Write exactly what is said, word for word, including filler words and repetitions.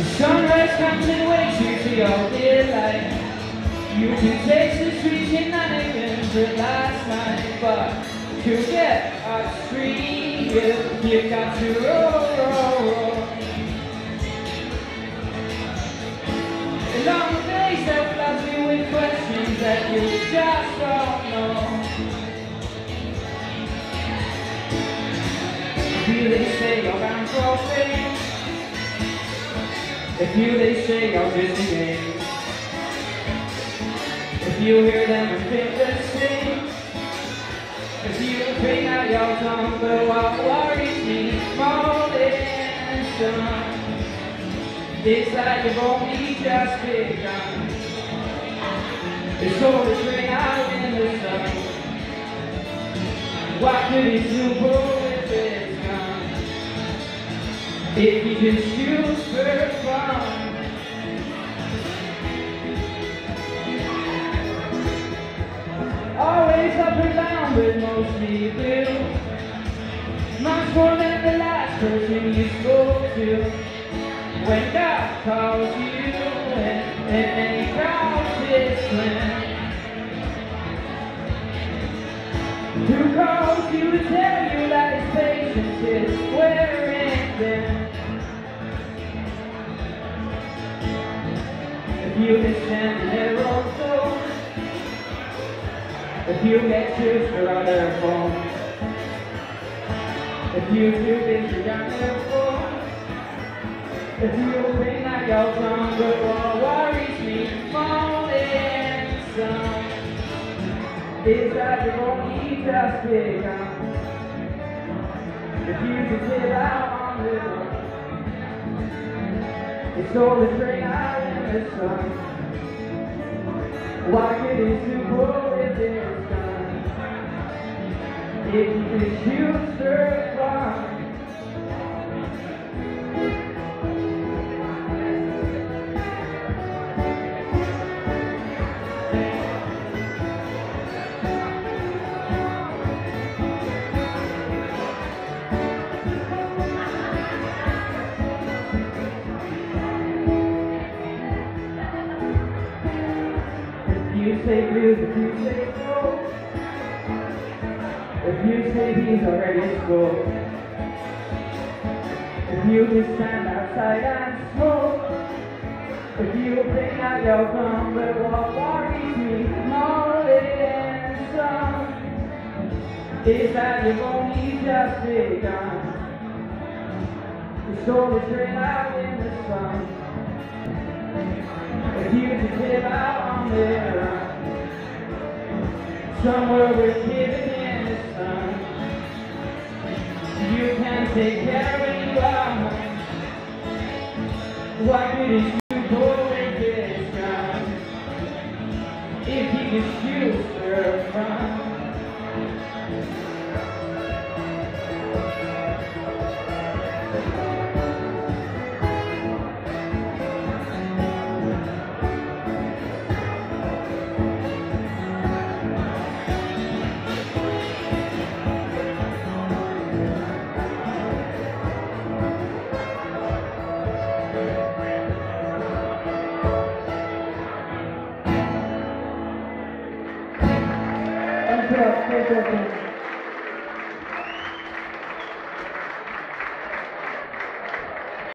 Sunrise comes and wakes you to your delight. You can taste the sweet shenanigans of last night, but to get upstream, you, you got to roll, roll, roll. Long days that flood you with questions that you just don't know. If you they say you're bound for fame, if you they say you're just a game, if you hear them and think the same, if you bring out your tongue, but what worries me more than some is that you've only just begun. It's all the train out in the sun. What could it do with its gun? If you just use for fun. Always up and down, but mostly blue. Much more than the last person you spoke to. When God calls you and, and he calls his friend, who calls you to tell you that his patience is wearing thin. If you can stand their own soul, if you get choose for other phone, if you do things you're gonna fall, if you bring that your tongue, but what worries me more than some is that you've only just begun. If you just live out on the run, it's all the train out in the sun. Why could it do more if it's done? If you could choose the fun. If you say blues, if you say no, if you say he's already in school, if you just stand outside and smoke, if you bring out your gun, but what worries me more than some is that you've only just begun. The soul is straight out in the sun. If you just live out on the run, somewhere we're living in the sun, you can take care of anyone. Why couldn't you go with this gun if you could shoot for fun?